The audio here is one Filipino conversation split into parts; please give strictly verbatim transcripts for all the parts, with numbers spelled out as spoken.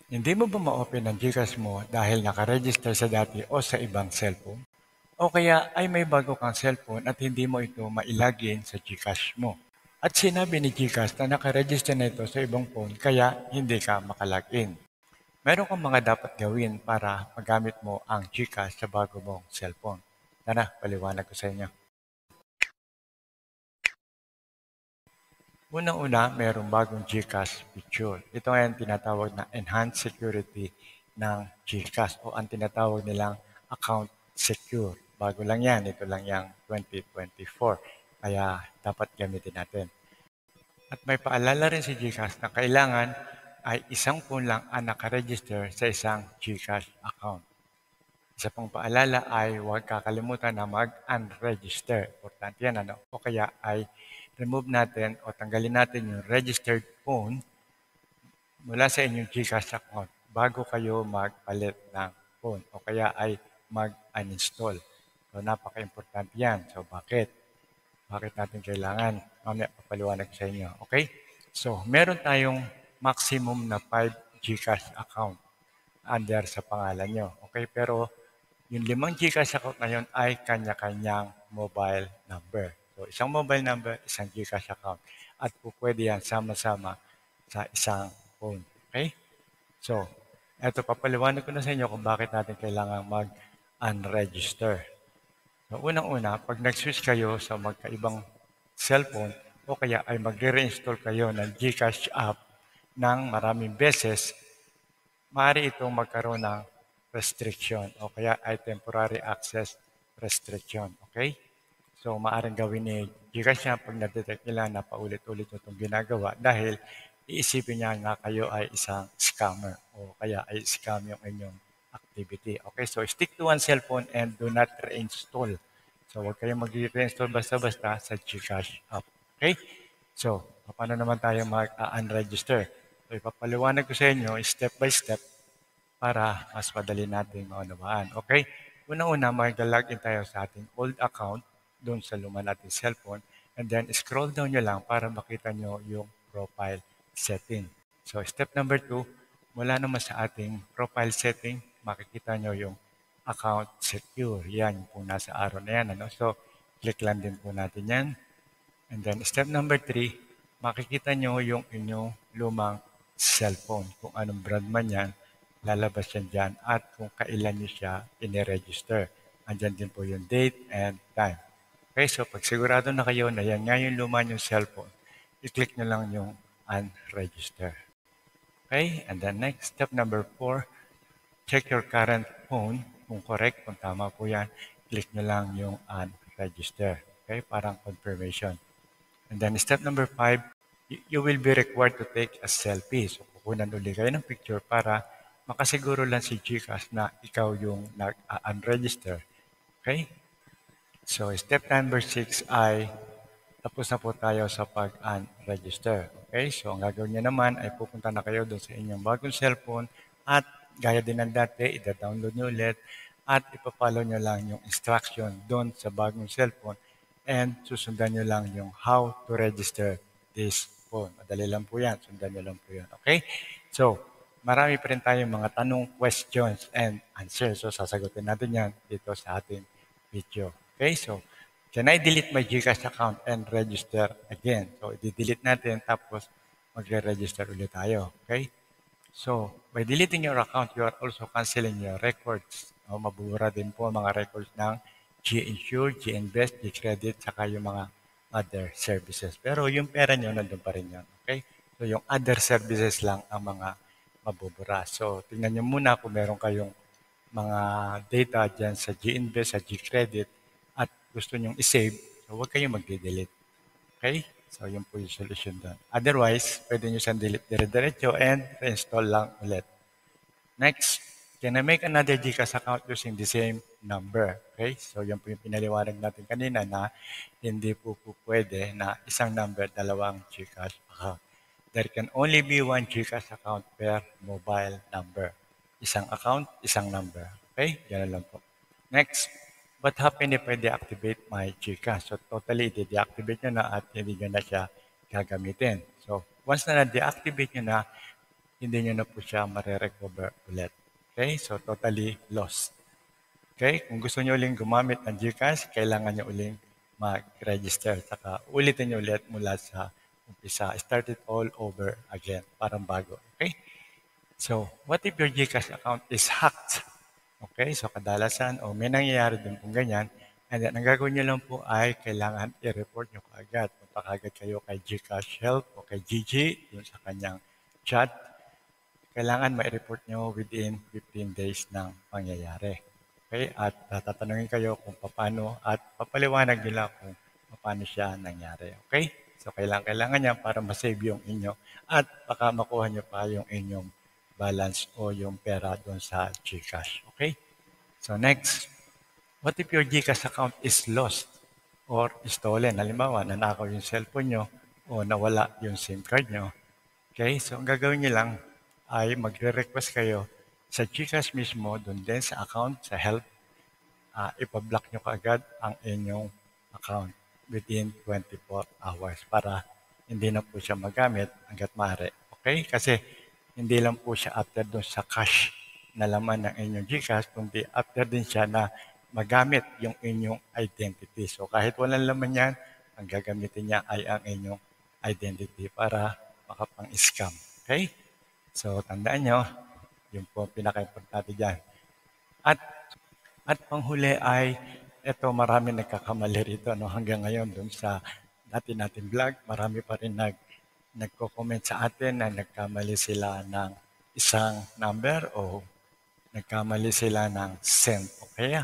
Hindi mo ba ma-open ang GCash mo dahil nakaregister sa dati o sa ibang cellphone? O kaya ay may bago kang cellphone at hindi mo ito mailagin sa GCash mo? At sinabi ni GCash na nakaregister na ito sa ibang phone kaya hindi ka makalagin. Meron kang mga dapat gawin para magamit mo ang GCash sa bago mong cellphone. Tara, paliwanag ko sa inyo. Unang-una, mayroong bagong GCash feature. Ito ay ang tinatawag na Enhanced Security ng GCash o ang tinatawag nilang Account Secure. Bago lang yan, ito lang yung twenty twenty-four. Kaya dapat gamitin natin. At may paalala rin si GCash na kailangan ay isang phone lang ang nakaregister sa isang GCash account. Isa pang paalala ay huwag kakalimutan na mag-unregister. Importante yan, ano? O kaya ay remove natin o tanggalin natin yung registered phone mula sa inyong GCash account bago kayo magpalit ng phone o kaya ay mag-uninstall. So, napaka-importante yan. So, bakit? Bakit natin kailangan? Mamaya papaliwanag ko sa inyo. Okay? So, meron tayong maximum na five GCash account under sa pangalan nyo. Okay? Pero, yung limang GCash account na yun ay kanya-kanyang mobile number. So, isang mobile number, isang GCash account. At po pwede yan sama-sama sa isang phone. Okay? So, eto, papaliwanag ko na sa inyo kung bakit natin kailangan mag-unregister. So, unang-una, pag nag-switch kayo sa magkaibang cellphone o kaya ay magre-reinstall kayo ng GCash app ng maraming beses, maaari itong magkaroon ng restriction o kaya ay temporary access restriction. Okay? So, maaaring gawin ni GCash niya pag na-detect nila na paulit-ulit nyo itong ginagawa dahil iisipin niya nga kayo ay isang scammer o kaya ay scam yung inyong activity. Okay, so stick to one cellphone and do not reinstall. So, huwag kayong mag-reinstall basta-basta sa GCash app. Okay? So, paano naman tayo mag-unregister? So, ipapaliwanag ko sa inyo step by step para mas madali natin maunawaan. Okay? Una-una, mag-login tayo sa ating old account doon sa luma nating cellphone and then scroll down nyo lang para makita nyo yung profile setting. So, step number two, mula naman sa ating profile setting, makikita nyo yung account secure. Yan, kung nasa araw na yan. Ano? So, click lang din po natin yan. And then, step number three, makikita nyo yung inyong lumang cellphone. Kung anong brand man yan, lalabas yan dyan. At kung kailan nyo siya ine-register. Andyan din po yung date and time. Okay, so pag sigurado na kayo na yan nga yung luma yung cellphone, i-click nyo lang yung unregister. Okay, and then next, step number four, check your current phone. Kung correct, kung tama po yan, click nyo lang yung unregister. Okay, parang confirmation. And then step number five, you will be required to take a selfie. So, kukunan ulit kayo ng picture para makasiguro lang si GCash na ikaw yung nag-unregister. Okay? So, step number six ay tapos na po tayo sa pag-unregister. Okay? So, ang gagawin nyo naman ay pupunta na kayo doon sa inyong bagong cellphone at gaya din ng dati, ida-download nyo ulit at ipapollow nyo lang yung instruction doon sa bagong cellphone and susundan nyo lang yung how to register this phone. Madali lang po yan. Sundan nyo lang po yan. Okay? So, marami pa rin tayong mga tanong, questions, and answers. So, sasagutin natin yan dito sa ating video. Okay? So, can I delete my GCash account and register again? So, i-delete natin tapos magre-register ulit tayo. Okay? So, by deleting your account, you are also canceling your records. O, mabubura din po ang mga records ng G-Insure, G-Invest, G-Credit, saka yung mga other services. Pero yung pera nyo, nandun pa rin yan. Okay? So, yung other services lang ang mga mabubura. So, tingnan nyo muna kung meron kayong mga data dyan sa G-Invest, sa G-Credit, at gusto nyong isave, so huwag kayong mag-delete. Okay? So, yun po yung solution doon. Otherwise, pwede nyo siyang delete dire-diretso and reinstall lang ulit. Next, can I make another GCash account using the same number? Okay? So, yun po yung pinaliwanag natin kanina na hindi po po pwede na isang number, dalawang GCash account. There can only be one GCash account per mobile number. Isang account, isang number. Okay? Ganun lang po. Next, what happen if I deactivate my GCash? So, totally de-deactivate nyo na at hindi nyo na siya gagamitin. So, once na na-deactivate nyo na, hindi nyo na po siya marirecover ulit. Okay? So, totally lost. Okay? Kung gusto nyo uling gumamit ng GCash, kailangan nyo uling mag-register. Saka ulitin nyo ulit mula sa umpisa. Start it all over again. Parang bago. Okay? So, what if your GCash account is hacked? Okay? So, kadalasan o may nangyayari din kung ganyan. And then, ang gagawin nyo lang po ay kailangan i-report nyo kaagad. Punta kaagad kayo kay GCash Help o kay Gigi, yung sa kanyang chat. Kailangan ma-report nyo within fifteen days ng pangyayari. Okay? At tatanungin kayo kung paano at papaliwanag nila kung paano siya nangyari. Okay? So, kailangan, kailangan niya para masave yung inyo at baka makuha nyo pa yung inyong balance o yung pera doon sa GCash. Okay? So, next. What if your GCash account is lost or stolen? Halimbawa, nanakaw yung cellphone nyo o nawala yung SIM card nyo. Okay? So, ang gagawin nyo lang ay magre-request kayo sa GCash mismo, doon din sa account, sa help, uh, ipablock nyo kaagad ang inyong account within twenty-four hours para hindi na po siya magamit hanggat maaari. Okay? Kasi hindi lang po siya after doon sa cash na laman ng inyong GCash, kundi after din siya na magamit yung inyong identity. So kahit walang laman yan, ang gagamitin niya ay ang inyong identity para makapang-scam. Okay? So tandaan nyo, yun po pinaka-importante dyan. At, at panghuli ay, ito marami nagkakamali rito. No? Hanggang ngayon, dun sa dati natin vlog, marami pa rin nag, nagko-comment sa atin na nagkamali sila ng isang number o nagkamali sila ng send. Okay?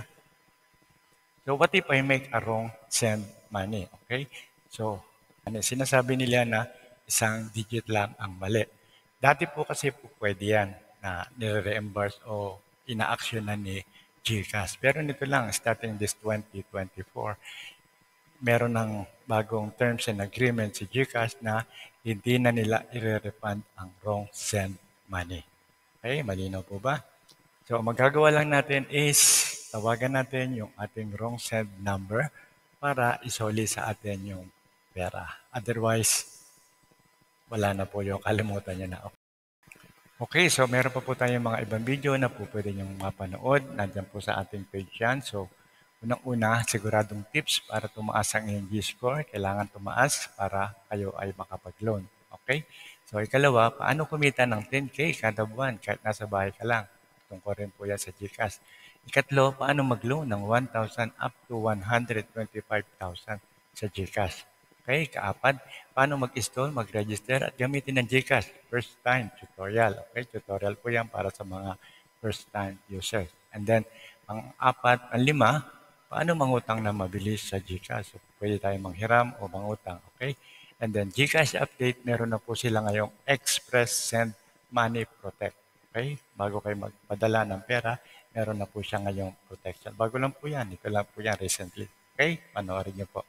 So what if I make a wrong send money? Okay? So, ano, sinasabi nila na isang digit lang ang mali. Dati po kasi po pwede yan na nire-reimburse o ina-action na ni GCash. Pero nito lang, starting this twenty twenty-four, meron ng bagong terms and agreement si GCash na hindi na nila i-refund ang wrong send money. Okay? Malinaw po ba? So, magagawa lang natin is tawagan natin yung ating wrong send number para isoli sa atin yung pera. Otherwise, wala na po yung kalimutan nyo na. Okay, so meron pa po tayong mga ibang video na po pwede nyo mapanood. Nandiyan po sa ating page yan. So, unang-una, siguradong tips para tumaas ang inyong G-score. Kailangan tumaas para kayo ay makapag-loan. Okay? So, ikalawa, paano kumita ng ten K kada buwan kahit nasa bahay ka lang? Tungkol rin po yan sa GCash. Ikatlo, paano mag-loan ng one thousand up to one hundred twenty-five thousand sa GCash? Okay, kaapat, paano mag-install, mag-register at gamitin ng GCash? First time tutorial. Okay, tutorial po yan para sa mga first time users. And then, pang-apat, ang lima, paano mangutang na mabilis sa GCash? So, pwede tayong manghiram o mangutang. Okay? And then, GCash update, meron na po sila ngayong Express Send Money Protect. Okay? Bago kayo magpadala ng pera, meron na po siya ngayong protection. Bago lang po yan. Ito lang po yan recently. Okay? Panoorin niyo po.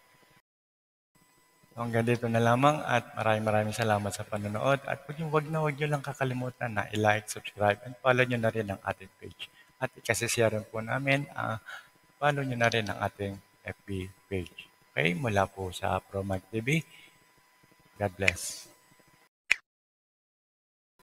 So, hanggang dito na lamang at maraming maraming salamat sa panonood. At huwag, huwag na huwag nyo lang kakalimutan na i-like, subscribe, and follow nyo na rin ang ating page. At ikasishare rin po namin, uh, follow nyo na rin ang ating F B page. Okay? Mula po sa ProMag T V. God bless.